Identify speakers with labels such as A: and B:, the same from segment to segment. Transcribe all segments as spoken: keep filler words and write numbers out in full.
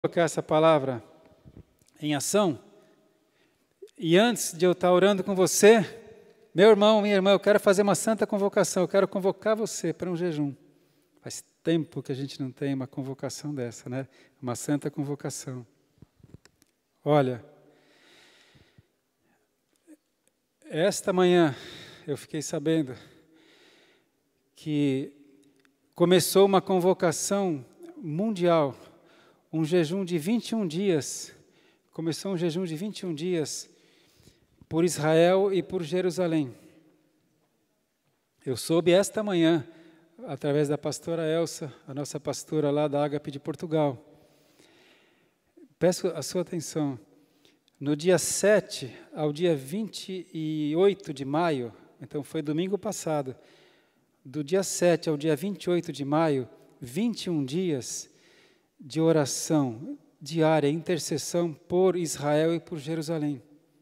A: Colocar essa palavra em ação. E antes de eu estar orando com você, meu irmão, minha irmã, eu quero fazer uma santa convocação, eu quero convocar você para um jejum. Faz tempo que a gente não tem uma convocação dessa, né? Uma santa convocação. Olha, esta manhã eu fiquei sabendo que começou uma convocação mundial, um jejum de vinte e um dias, começou um jejum de vinte e um dias por Israel e por Jerusalém. Eu soube esta manhã, através da pastora Elsa, a nossa pastora lá da Ágape de Portugal. Peço a sua atenção. No dia sete ao dia vinte e oito de maio, então foi domingo passado, do dia sete ao dia vinte e oito de maio, vinte e um dias de oração diária, intercessão por Israel e por Jerusalém.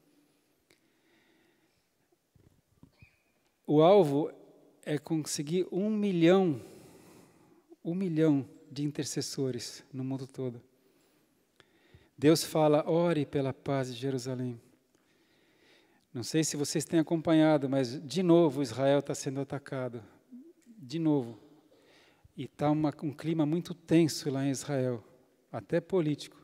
A: O alvo é conseguir um milhão, um milhão de intercessores no mundo todo. Deus fala, ore pela paz de Jerusalém. Não sei se vocês têm acompanhado, mas de novo Israel está sendo atacado. De novo. E está um clima muito tenso lá em Israel, até político.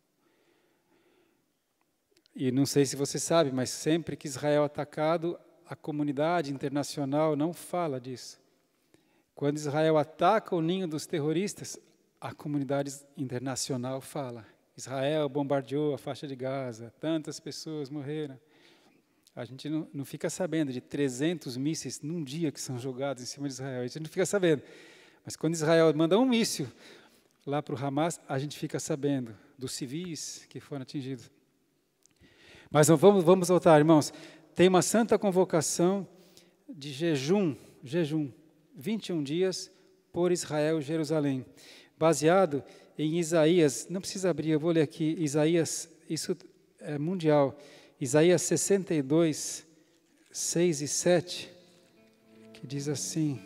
A: E não sei se você sabe, mas sempre que Israel é atacado, a comunidade internacional não fala disso. Quando Israel ataca o ninho dos terroristas, a comunidade internacional fala. Israel bombardeou a faixa de Gaza, tantas pessoas morreram. A gente não, não fica sabendo de trezentos mísseis num dia que são jogados em cima de Israel. A gente não fica sabendo. Mas quando Israel manda um míssil lá para o Hamas, a gente fica sabendo dos civis que foram atingidos. Mas vamos, vamos voltar, irmãos. Tem uma santa convocação de jejum, jejum, vinte e um dias por Israel e Jerusalém, baseado em Isaías, não precisa abrir, eu vou ler aqui, Isaías, isso é mundial, Isaías sessenta e dois, seis e sete, que diz assim,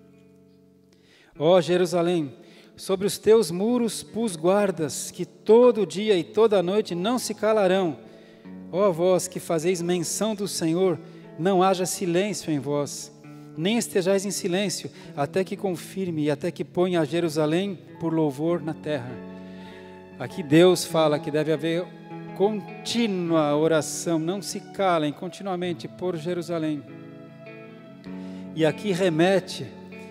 A: ó Jerusalém, sobre os teus muros pus guardas, que todo dia e toda noite não se calarão. Ó vós que fazeis menção do Senhor, não haja silêncio em vós, nem estejais em silêncio, até que confirme e até que ponha a Jerusalém por louvor na terra. Aqui Deus fala que deve haver contínua oração, não se calem continuamente por Jerusalém. E aqui remete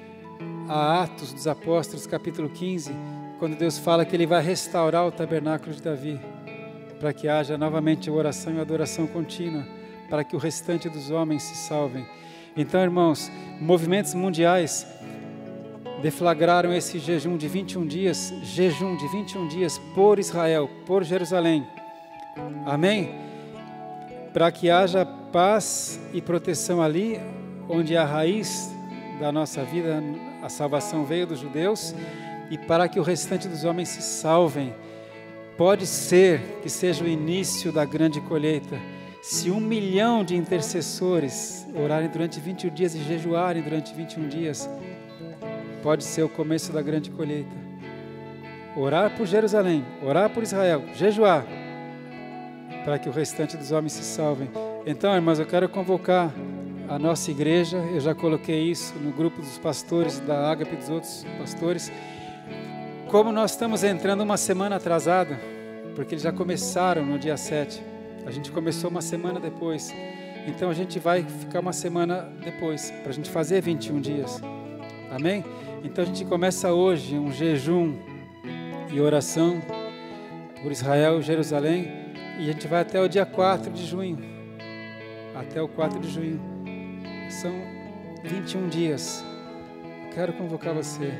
A: a Atos dos Apóstolos, capítulo quinze, quando Deus fala que Ele vai restaurar o tabernáculo de Davi, para que haja novamente oração e adoração contínua, para que o restante dos homens se salvem. Então, irmãos, movimentos mundiais deflagraram esse jejum de vinte e um dias, jejum de vinte e um dias por Israel, por Jerusalém. Amém? Para que haja paz e proteção ali, onde é a raiz da nossa vida, a salvação veio dos judeus, e para que o restante dos homens se salvem. Pode ser que seja o início da grande colheita. Se um milhão de intercessores orarem durante vinte e um dias e jejuarem durante vinte e um dias, pode ser o começo da grande colheita. Orar por Jerusalém, orar por Israel, jejuar, para que o restante dos homens se salvem. Então, irmãos, eu quero convocar a nossa igreja, eu já coloquei isso no grupo dos pastores da Ágape e dos outros pastores. Como nós estamos entrando uma semana atrasada, porque eles já começaram no dia sete, a gente começou uma semana depois, então a gente vai ficar uma semana depois, para a gente fazer vinte e um dias, amém? Então a gente começa hoje um jejum e oração por Israel e Jerusalém, e a gente vai até o dia quatro de junho, até o quatro de junho, são vinte e um dias. Quero convocar você.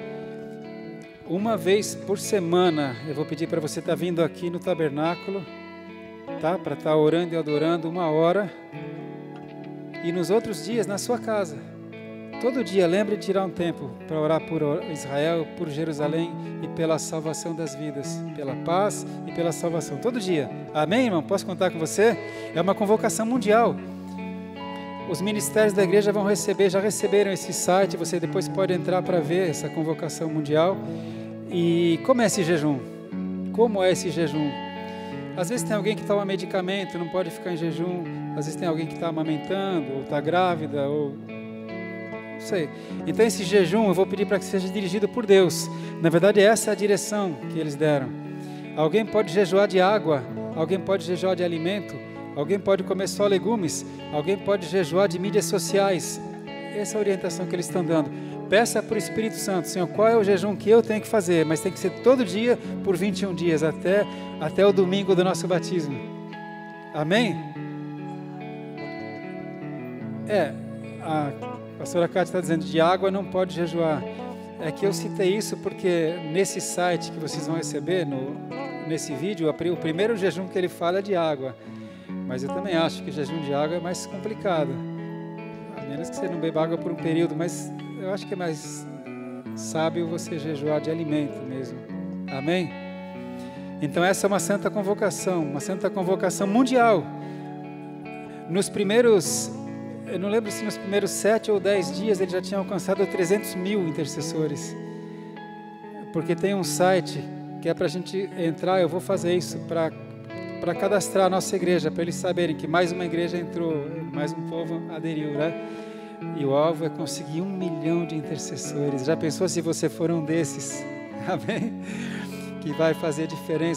A: Uma vez por semana, eu vou pedir para você estar vindo aqui no tabernáculo, tá? Para estar orando e adorando uma hora. E nos outros dias, na sua casa. Todo dia, lembre de tirar um tempo para orar por Israel, por Jerusalém e pela salvação das vidas, pela paz e pela salvação. Todo dia. Amém, irmão? Posso contar com você? É uma convocação mundial. Os ministérios da igreja vão receber, já receberam esse site, você depois pode entrar para ver essa convocação mundial. E comece jejum. como é esse jejum. Às vezes tem alguém que toma medicamento, não pode ficar em jejum. Às vezes tem alguém que está amamentando, ou está grávida, ou... não sei. Então esse jejum eu vou pedir para que seja dirigido por Deus. Na verdade essa é a direção que eles deram. Alguém pode jejuar de água, alguém pode jejuar de alimento, alguém pode comer só legumes, alguém pode jejuar de mídias sociais. Essa é a orientação que eles estão dando. Peça para o Espírito Santo, Senhor, qual é o jejum que eu tenho que fazer, mas tem que ser todo dia por vinte e um dias, até, até o domingo do nosso batismo. Amém? É, a pastora Cátia está dizendo, de água não pode jejuar. É que eu citei isso porque nesse site que vocês vão receber, no, nesse vídeo, o primeiro jejum que ele fala é de água. Mas eu também acho que o jejum de água é mais complicado. A menos que você não beba água por um período, mas eu acho que é mais sábio você jejuar de alimento mesmo. Amém? Então essa é uma santa convocação, uma santa convocação mundial. Nos primeiros... eu não lembro se nos primeiros sete ou dez dias ele já tinha alcançado trezentos mil intercessores. Porque tem um site que é para a gente entrar, eu vou fazer isso para para cadastrar a nossa igreja, para eles saberem que mais uma igreja entrou, mais um povo aderiu, né? E o alvo é conseguir um milhão de intercessores. Já pensou se você for um desses? Amém? Que vai fazer diferença.